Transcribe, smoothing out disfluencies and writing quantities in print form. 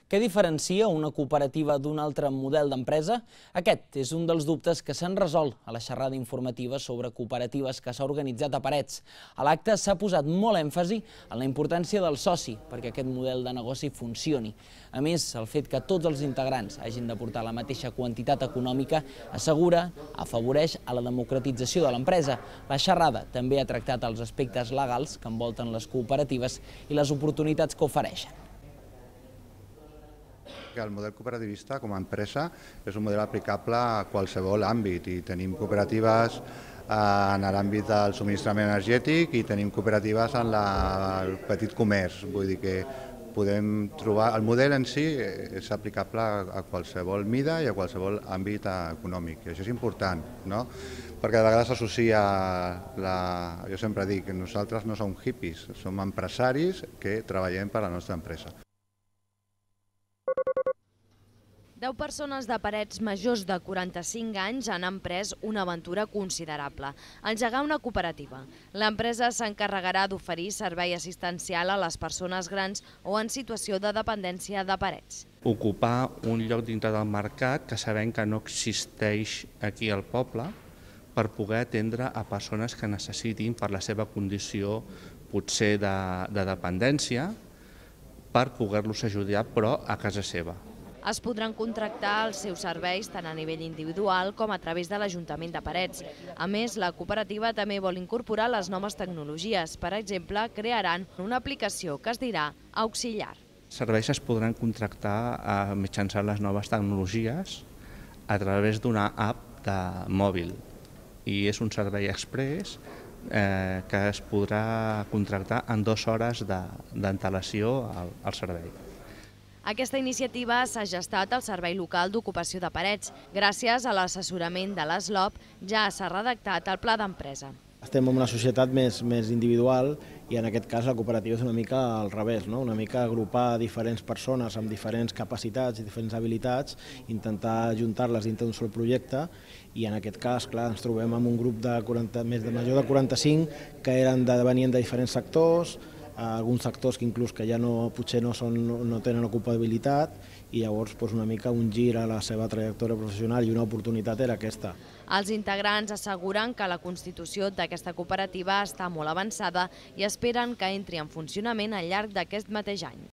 Què diferencia una cooperativa d'un altre model d'empresa? Aquest és un dels dubtes que s'han resolt a la xerrada informativa sobre cooperatives que s'ha organitzat a Parets. A l'acte s'ha posat molt èmfasi en la importància del soci perquè aquest model de negoci funcioni. A més, el fet que tots els integrants hagin d'aportar la mateixa quantitat econòmica assegura, afavoreix a la democratització de l'empresa. La xerrada també ha tractat els aspectes legals que envolten les cooperatives i les oportunitats que ofereixen. El model cooperativista com a empresa és un model aplicable a qualsevol àmbit i tenim cooperatives en l'àmbit del subministrament energètic i tenim cooperatives en el petit comerç. Vull dir que podem trobar... El model en si és aplicable a qualsevol mida i a qualsevol àmbit econòmic. I això és important, no? Perquè de vegades s'associa... Jo sempre dic que nosaltres no som hippies, som empresaris que treballem per a la nostra empresa. 10 persones de Parets majors de 45 anys han emprès una aventura considerable, engegar una cooperativa. L'empresa s'encarregarà d'oferir servei assistencial a les persones grans o en situació de dependència de Parets. Ocupar un lloc dintre del mercat que sabem que no existeix aquí al poble per poder atendre a persones que necessitin per la seva condició potser de dependència per poder-los ajudar però a casa seva. Es podran contractar els seus serveis tant a nivell individual com a través de l'Ajuntament de Parets. A més, la cooperativa també vol incorporar les noves tecnologies. Per exemple, crearan una aplicació que es dirà Auxiliar. Els serveis es podran contractar mitjançant les noves tecnologies a través d'una app de mòbil. I és un servei express que es podrà contractar en 2 hores d'antelació al servei. Aquesta iniciativa s'ha gestat al Servei Local d'Ocupació de Parets. Gràcies a l'assessorament de l'ESLOP ja s'ha redactat el pla d'empresa. Estem en una societat més individual i en aquest cas la cooperativa és una mica al revés, no? Una mica agrupar diferents persones amb diferents capacitats i diferents habilitats, intentar ajuntar-les dintre d'un sol projecte i en aquest cas, clar, ens trobem amb un grup de major de 45 que venien de diferents sectors, alguns sectors que inclús que ja potser no tenen ocupabilitat i llavors una mica un gir a la seva trajectòria professional i una oportunitat era aquesta. Els integrants asseguren que la constitució d'aquesta cooperativa està molt avançada i esperen que entri en funcionament al llarg d'aquest mateix any.